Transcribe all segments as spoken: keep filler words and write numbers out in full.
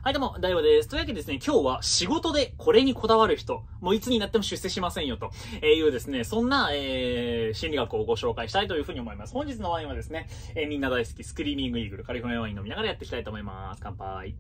はい、どうも、大悟です。というわけでですね、今日は仕事でこれにこだわる人、もういつになっても出世しませんよというですね、そんな、えー、心理学をご紹介したいというふうに思います。本日のワインはですね、えー、みんな大好きスクリーミングイーグルカリフォルニアワイン飲みながらやっていきたいと思います。乾杯。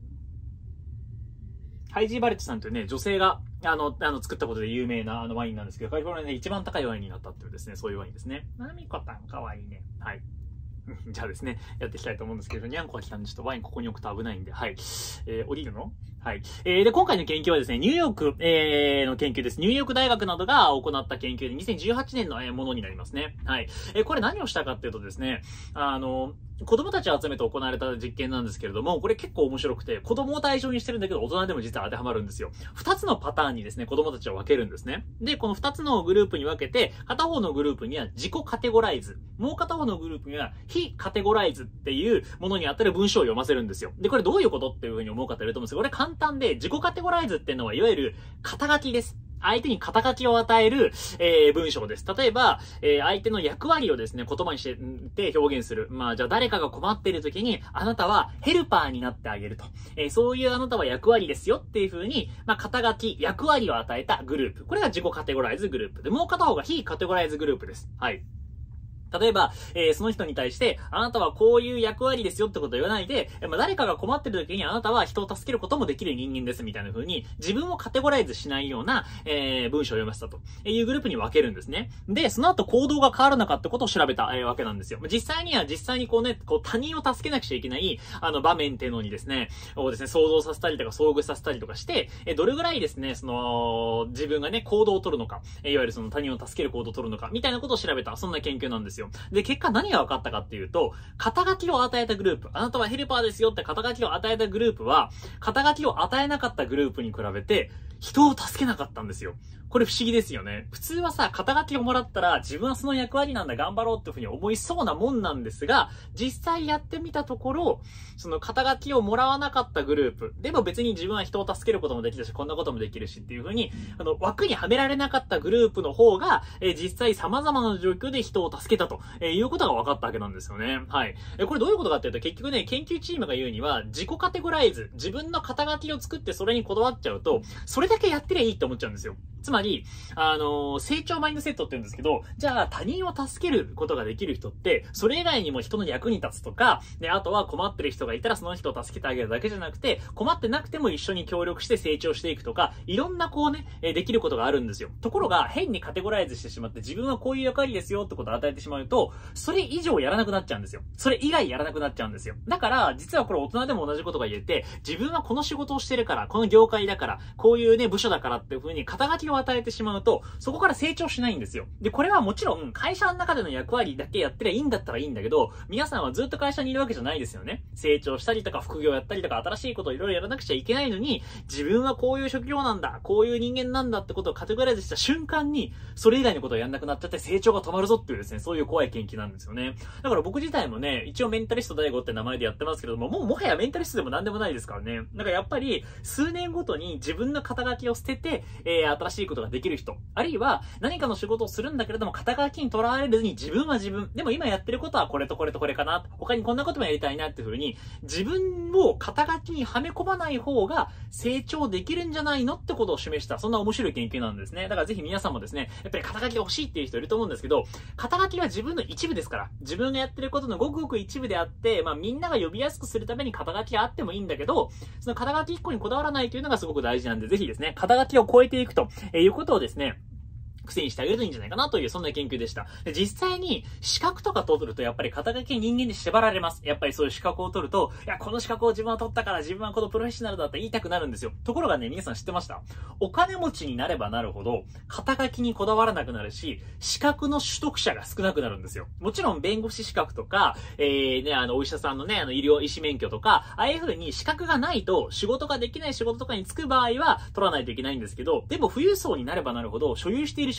ハイジー・バレットさんというね、女性が、あの、あの、作ったことで有名なあのワインなんですけど、カリフォルニアで一番高いワインになったっていうですね、そういうワインですね。なみこたん、かわいいね。はい。じゃあですね、やっていきたいと思うんですけど、にゃんこが来たんで、ちょっとワインここに置くと危ないんで、はい。えー、降りるのはい。えー、で、今回の研究はですね、ニューヨーク、えー、の研究です。ニューヨーク大学などが行った研究でにせんじゅうはちねんのものになりますね。はい。えー、これ何をしたかっていうとですね、あの、子供たちを集めて行われた実験なんですけれども、これ結構面白くて、子供を対象にしてるんだけど、大人でも実は当てはまるんですよ。二つのパターンにですね、子供たちを分けるんですね。で、この二つのグループに分けて、片方のグループには自己カテゴライズ、もう片方のグループには非カテゴライズっていうものに当たる文章を読ませるんですよ。で、これどういうことっていうふうに思う方いると思うんですけど、これ簡単で、自己カテゴライズっていうのは、いわゆる肩書きです。相手に肩書きを与える、えー、文章です。例えば、えー、相手の役割をですね、言葉にして表現する。まあ、じゃあ誰かが困っている時に、あなたはヘルパーになってあげると。えー、そういうあなたは役割ですよっていう風に、まあ、肩書き、役割を与えたグループ。これが自己カテゴライズグループ。で、もう片方が非カテゴライズグループです。はい。例えば、えー、その人に対して、あなたはこういう役割ですよってことを言わないで、まあ、誰かが困ってる時にあなたは人を助けることもできる人間ですみたいな風に、自分をカテゴライズしないような、えー、文章を読ませたというグループに分けるんですね。で、その後行動が変わらなかったことを調べた、えー、わけなんですよ。実際には実際にこうね、こう他人を助けなくちゃいけない、あの場面っていうのにですね、をですね、想像させたりとか遭遇させたりとかして、えー、どれぐらいですね、その、自分がね、行動を取るのか、えー、いわゆるその他人を助ける行動を取るのか、みたいなことを調べた、そんな研究なんですよ。で、結果何が分かったかっていうと、肩書きを与えたグループ、あなたはヘルパーですよって肩書きを与えたグループは、肩書きを与えなかったグループに比べて、人を助けなかったんですよ。これ不思議ですよね。普通はさ、肩書きをもらったら、自分はその役割なんだ、頑張ろうっていうふうに思いそうなもんなんですが、実際やってみたところ、その肩書きをもらわなかったグループ、でも別に自分は人を助けることもできるし、こんなこともできるしっていうふうに、あの、枠にはめられなかったグループの方が、えー、実際様々な状況で人を助けたと、えー、いうことが分かったわけなんですよね。はい。えー、これどういうことかっていうと、結局ね、研究チームが言うには、自己カテゴライズ、自分の肩書きを作ってそれにこだわっちゃうと、それだけやってりゃいいって思っちゃうんですよ。つまり、あのー、成長マインドセットって言うんですけど、じゃあ他人を助けることができる人って、それ以外にも人の役に立つとか、で、あとは困ってる人がいたらその人を助けてあげるだけじゃなくて、困ってなくても一緒に協力して成長していくとか、いろんなこうね、えできることがあるんですよ。ところが、変にカテゴライズしてしまって、自分はこういう役割ですよってことを与えてしまうと、それ以上やらなくなっちゃうんですよ。それ以外やらなくなっちゃうんですよ。だから、実はこれ大人でも同じことが言えて、自分はこの仕事をしてるから、この業界だから、こういうね、部署だからっていう風に肩書きを与えてしまうと、そこから成長しないんですよ。で、これはもちろん会社の中での役割だけやってりゃいいんだったらいいんだけど、皆さんはずっと会社にいるわけじゃないですよね。成長したりとか副業やったりとか新しいことをいろいろやらなくちゃいけないのに、自分はこういう職業なんだ、こういう人間なんだってことをカテゴライズした瞬間に、それ以外のことをやんなくなっちゃって成長が止まるぞっていうですね、そういう怖い研究なんですよね。だから僕自体もね、一応メンタリスト大悟って名前でやってますけれども、もうもはやメンタリストでも何でもないですからね。だからやっぱり数年ごとに自分の肩書きを捨てて、えー、新しいことができる人、あるいは何かの仕事をするんだけれども肩書きにとらわれずに自分は自分、でも今やってることはこれとこれとこれかな、他にこんなこともやりたいなっていう風に自分を肩書きにはめ込まない方が成長できるんじゃないのってことを示した、そんな面白い研究なんですね。だからぜひ皆さんもですね、やっぱり肩書きが欲しいっていう人いると思うんですけど、肩書きは自分の一部ですから、自分がやってることのごくごく一部であって、まあみんなが呼びやすくするために肩書きがあってもいいんだけど、その肩書き一個にこだわらないというのがすごく大事なんで、ぜひですね、肩書きを超えていくということをですね、癖にしてあげるといいんじゃないかなという、そんな研究でした。で、実際に資格とか取るとやっぱり肩書き人間で縛られます。やっぱりそういう資格を取ると、いや、この資格を自分は取ったから自分はこのプロフェッショナルだって言いたくなるんですよ。ところがね、皆さん知ってました？お金持ちになればなるほど、肩書きにこだわらなくなるし、資格の取得者が少なくなるんですよ。もちろん弁護士資格とか、えー、ね、あの、お医者さんのね、あの、医療医師免許とか、ああいう風に資格がないと仕事ができない仕事とかに就く場合は取らないといけないんですけど、でも富裕層になればなるほど、所有している資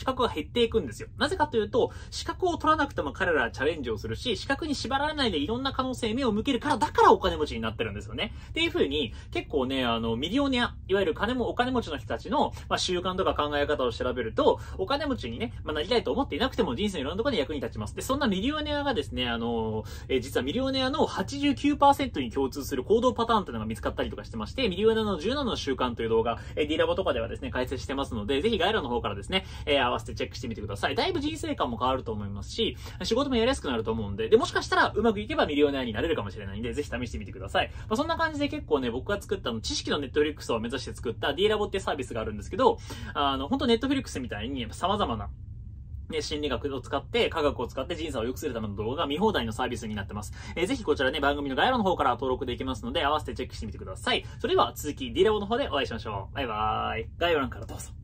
資格が減っていくんですよ。なぜかというと、資格を取らなくても彼らはチャレンジをするし、資格に縛られないでいろんな可能性に目を向けるから、だからお金持ちになってるんですよね。っていう風に、結構ね、あの、ミリオネア、いわゆる金も、お金持ちの人たちの、まあ、習慣とか考え方を調べると、お金持ちにね、まあ、なりたいと思っていなくても人生のいろんなところで役に立ちます。で、そんなミリオネアがですね、あの、えー、実はミリオネアの はちじゅうきゅうパーセント に共通する行動パターンというのが見つかったりとかしてまして、ミリオネアのじゅうななの習慣という動画、えー、D ラボとかではですね、解説してますので、ぜひ概要欄の方からですね、えー、合わせてチェックしてみてください。だいぶ人生観も変わると思いますし、仕事もやりやすくなると思うんで、で、もしかしたらうまくいけばミリオネアになれるかもしれないんで、ぜひ試してみてください。まあ、そんな感じで結構ね、僕が作ったの、知識のネットフリックスを目指して作った D ラボってサービスがあるんですけど、あの、本当ネットフリックスみたいに様々なね、心理学を使って、科学を使って人生を良くするための動画が見放題のサービスになってます。えー、ぜひこちらね、番組の概要欄の方から登録できますので、合わせてチェックしてみてください。それでは続き D ラボの方でお会いしましょう。バイバーイ。概要欄からどうぞ。